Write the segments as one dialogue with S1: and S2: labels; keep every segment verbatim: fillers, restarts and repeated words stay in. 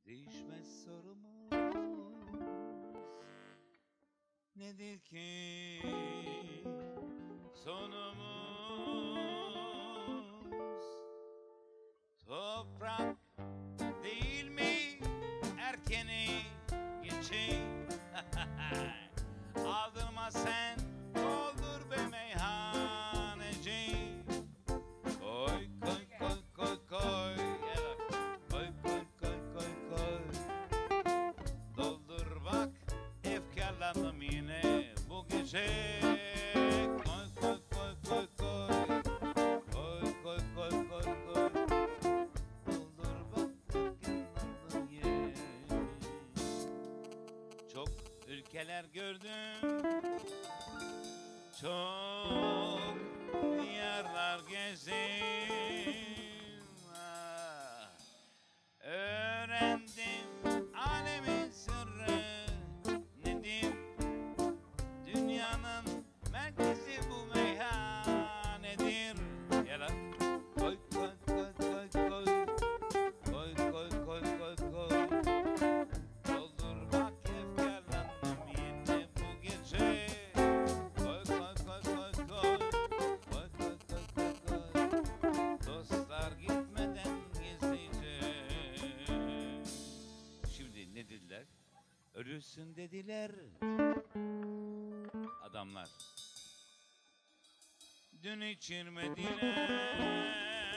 S1: Değişmez sorumuz nedir ki sonumuz? Toprak değil mi erkeni geçi? Aldırma sen, doldur be meyhaneci. Koy koy koy koy koy, koy koy koy koy koy. Doldur bak, efkarlandım yine bu gece. Koy koy koy koy koy, koy koy koy koy koy. Doldur bak, efkarlandım yine. Çok ülkeler gördüm, çok diyarlar gezdim, ah. Öğrendim alemin sırrı nedir? Dünyanın merkezi bu meyhanedir. Gel lan. Koy koy koy koy koy, koy koy koy koy koy. Doldur bak, efkarlandım yine bu gece. Koy koy koy koy koy, koy koy koy koy koy. Dostlar gitmeden gizlice. Şimdi ne dediler? Ölürsün dediler adamlar. Dün içirmediler.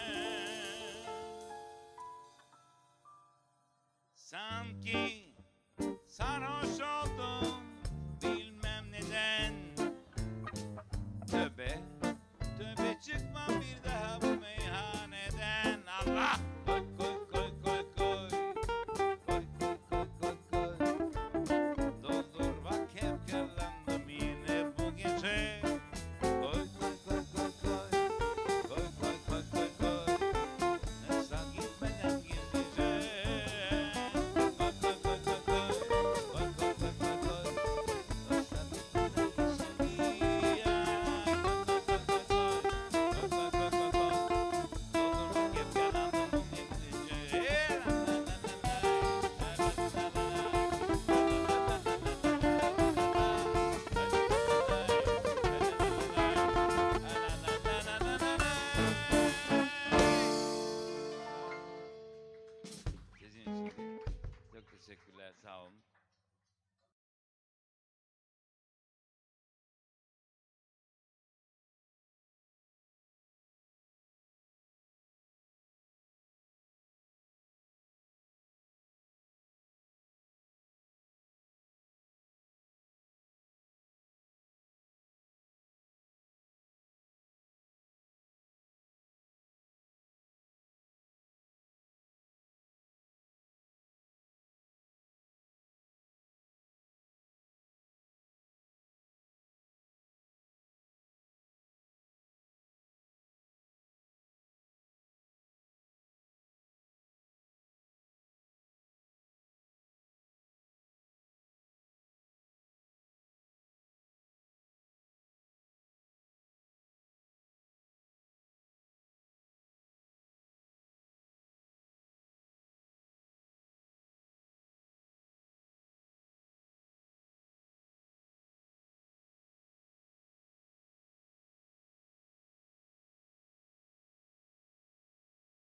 S1: Sanki sarhoş oldum, bilmem neden. Tövbe, tövbe çıkmam bir daha bu meyhaneden. Allah! Koy koy koy koy koy, koy koy koy koy koy. Doldur bak, efkarlandım yine bu gece. Koy koy koy koy koy, koy koy koy koy koy. Sen gitmeden gizlice. Koy koy koy koy koy, koy koy koy koy koy. Sen gitmeden gizlice. Sizin için çok teşekkürler, sağ olun.